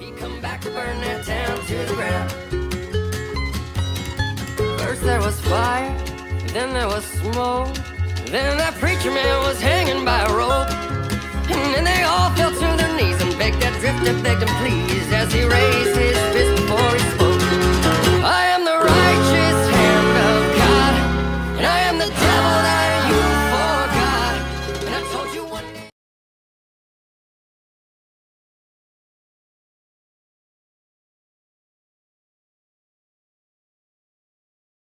He come back to burn that town to the ground. First there was fire, then there was smoke, then that preacher man was hanging by a rope. And then they all fell to their knees and begged that drifter, begged him please, as he raised his fist before he spoke.